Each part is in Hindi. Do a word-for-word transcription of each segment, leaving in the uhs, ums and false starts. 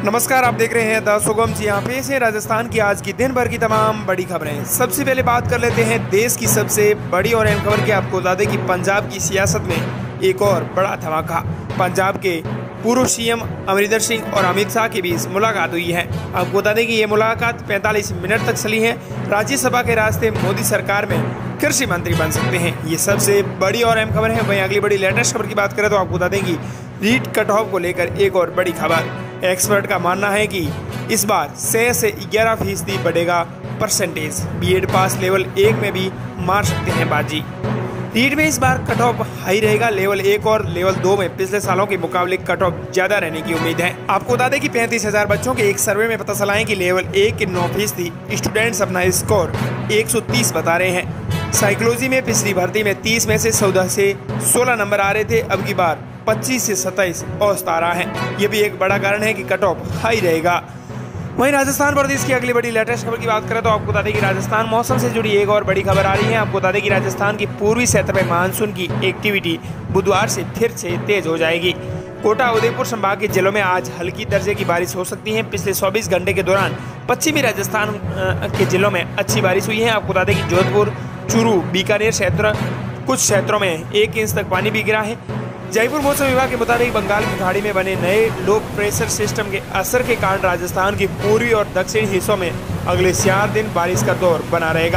नमस्कार, आप देख रहे हैं द सुगम जी। यहाँ पे से राजस्थान की आज की दिन भर की तमाम बड़ी खबरें। सबसे पहले बात कर लेते हैं देश की सबसे बड़ी और अहम खबर की। आपको बता दें कि पंजाब की सियासत में एक और बड़ा धमाका। पंजाब के पूर्व सीएम अमरिंदर सिंह और अमित शाह के बीच मुलाकात हुई है। आपको बता दें कि ये मुलाकात पैंतालीस मिनट तक चली है। राज्यसभा के रास्ते मोदी सरकार में कृषि मंत्री बन सकते हैं। ये सबसे बड़ी और अहम खबर है। वहीं अगली बड़ी लेटेस्ट खबर की बात करें तो आपको बता दें कि रीट कट ऑफ को लेकर एक और बड़ी खबर। एक्सपर्ट का मानना है कि इस बार छह से ग्यारह फीसदी बढ़ेगा परसेंटेज। बीएड पास लेवल एक में भी मार सकते हैं बाजी। रीट में इस बार कट ऑफ हाई रहेगा। लेवल एक और लेवल दो में पिछले सालों के मुकाबले कट ऑफ ज्यादा रहने की उम्मीद है। आपको बता दें कि पैंतीस हजार बच्चों के एक सर्वे में पता चला है कि लेवल एक के नौ फीसदी स्टूडेंट्स अपना स्कोर एक सौ तीस बता रहे हैं। साइकोलॉजी में पिछली भर्ती में तीस में से चौदह से सोलह नंबर आ रहे थे, अब की बार पच्चीस से सत्ताईस औसत आ रहा है। ये भी एक बड़ा कारण है कि कट ऑफ हाई रहेगा। वहीं राजस्थान प्रदेश की अगली बड़ी लेटेस्ट खबर की बात करें तो आपको बता दें कि राजस्थान मौसम से जुड़ी एक और बड़ी खबर आ रही है। आपको बता दें कि राजस्थान की पूर्वी क्षेत्र में मानसून की एक्टिविटी बुधवार से फिर से तेज हो जाएगी। कोटा उदयपुर संभाग के जिलों में आज हल्की दर्जे की बारिश हो सकती है। पिछले चौबीस घंटे के दौरान पश्चिमी राजस्थान के जिलों में अच्छी बारिश हुई है। आपको बता दें कि जोधपुर, चूरू, बीकानेर क्षेत्र कुछ क्षेत्रों में एक इंच तक पानी भी गिरा है। जयपुर मौसम विभाग के मुताबिक बंगाल की खाड़ी में बने नए लो प्रेशर सिस्टम के असर के कारण राजस्थान के पूर्वी और दक्षिणी हिस्सों में अगले चार दिन बारिश का दौर बना रहेगा।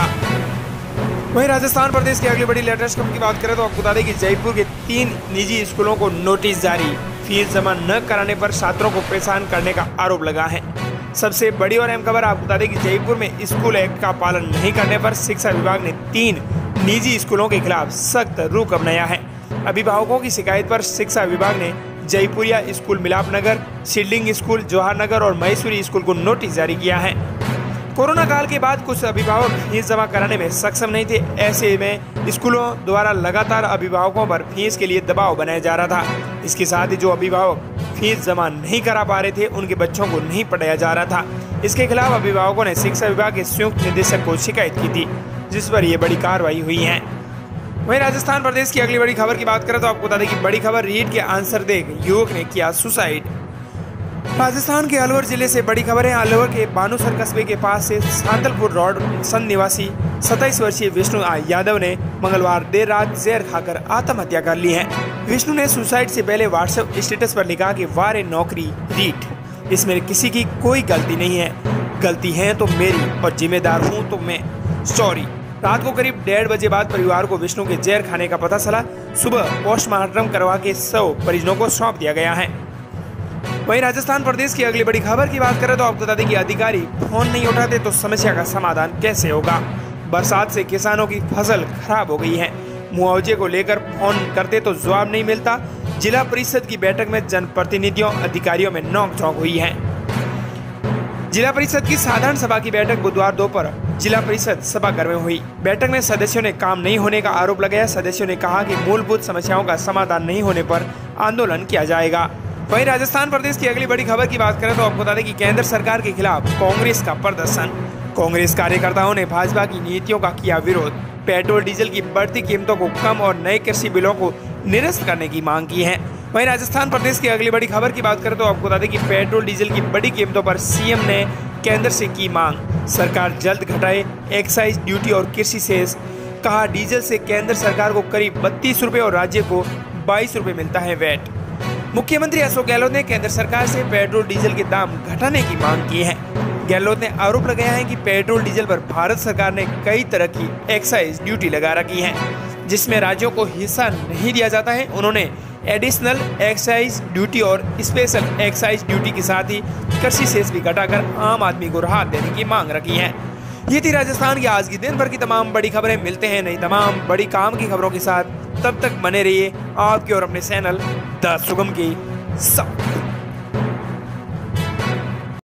वहीं राजस्थान प्रदेश की अगली बड़ी लेटेस्ट खबर की बात करें तो आपको बता दें कि जयपुर के तीन निजी स्कूलों को नोटिस जारी। फीस जमा न कराने पर छात्रों को परेशान करने का आरोप लगा है। सबसे बड़ी और अहम खबर आपको बता दें कि जयपुर में स्कूल एक्ट का पालन नहीं करने पर शिक्षा विभाग ने तीन निजी स्कूलों के खिलाफ सख्त रुख अपनाया है। अभिभावकों की शिकायत पर शिक्षा विभाग ने Jaipuria school, Milap Nagar, Sheiling school, Jawahar Nagar और मैसूरी स्कूल को नोटिस जारी किया है। कोरोना काल के बाद कुछ अभिभावक फीस जमा कराने में सक्षम नहीं थे। ऐसे में स्कूलों द्वारा लगातार अभिभावकों पर फीस के लिए दबाव बनाया जा रहा था। इसके साथ ही जो अभिभावक फीस जमा नहीं करा पा रहे थे उनके बच्चों को नहीं पढ़ाया जा रहा था। इसके खिलाफ अभिभावकों ने शिक्षा विभाग के संयुक्त निदेशक को शिकायत की थी, जिस पर यह बड़ी कार्रवाई हुई है। वहीं राजस्थान प्रदेश की अगली बड़ी खबर की बात करें तो आपको बता दें कि बड़ी खबर रीट के आंसर देख युवक ने किया सुसाइड। राजस्थान के अलवर जिले से बड़ी खबर है। अलवर के बानुसर कस्बे के पास से सांतलपुर रोड सन निवासी सत्ताईस वर्षीय विष्णु यादव ने मंगलवार देर रात जहर खाकर आत्महत्या कर ली है। विष्णु ने सुसाइड से पहले व्हाट्सएप स्टेटस पर लिखा कि वारे नौकरी रीट, इसमें किसी की कोई गलती नहीं है, गलती है तो मेरी और जिम्मेदार हूँ तो मैं, सॉरी। रात को करीब डेढ़ बजे बाद परिवार को विष्णु के जहर खाने का पता चला। सुबह पोस्टमार्टम करवा के शव परिजनों को सौंप दिया गया है। वहीं राजस्थान प्रदेश की अगली बड़ी खबर की बात करें तो आपको बता दें कि अधिकारी फोन नहीं उठाते तो समस्या का समाधान कैसे होगा। बरसात से किसानों की फसल खराब हो गई है। मुआवजे को लेकर फोन करते तो जवाब नहीं मिलता। जिला परिषद की बैठक में जनप्रतिनिधियों अधिकारियों में नोकझोंक हुई है। जिला परिषद की साधारण सभा की बैठक बुधवार दोपहर जिला परिषद सभागार में हुई। बैठक में सदस्यों ने काम नहीं होने का आरोप लगाया। सदस्यों ने कहा कि मूलभूत समस्याओं का समाधान नहीं होने पर आंदोलन किया जाएगा। वहीं राजस्थान प्रदेश की अगली बड़ी खबर की बात करें तो आपको बता दें कि केंद्र सरकार के खिलाफ कांग्रेस का प्रदर्शन। कांग्रेस कार्यकर्ताओं ने भाजपा की नीतियों का किया विरोध। पेट्रोल डीजल की बढ़ती कीमतों को कम और नए कृषि बिलों को निरस्त करने की मांग की है। वहीं राजस्थान प्रदेश की अगली बड़ी खबर की बात करें तो आपको बता दें कि पेट्रोल डीजल की बड़ी कीमतों पर सीएम ने केंद्र से की मांग। सरकार जल्द घटाए एक्साइज ड्यूटी और कृषि सेस। कहा डीजल से केंद्र सरकार को करीब बत्तीस रुपए और राज्य को बाईस रुपए मिलता है वैट। मुख्यमंत्री अशोक गहलोत ने केंद्र सरकार से पेट्रोल डीजल के दाम घटाने की मांग की है। गहलोत ने आरोप लगाया है कि पेट्रोल डीजल पर भारत सरकार ने कई तरह की एक्साइज ड्यूटी लगा रखी है, जिसमें राज्यों को हिस्सा नहीं दिया जाता है। उन्होंने एडिशनल एक्साइज ड्यूटी और स्पेशल एक्साइज ड्यूटी के साथ ही कृषि सेस भी घटाकर आम आदमी को राहत देने की मांग रखी है। ये थी राजस्थान की आज की दिन भर की तमाम बड़ी खबरें। मिलते हैं नई तमाम बड़ी काम की खबरों के साथ। तब तक बने रहिए आपके और अपने चैनल द सुगम के साथ।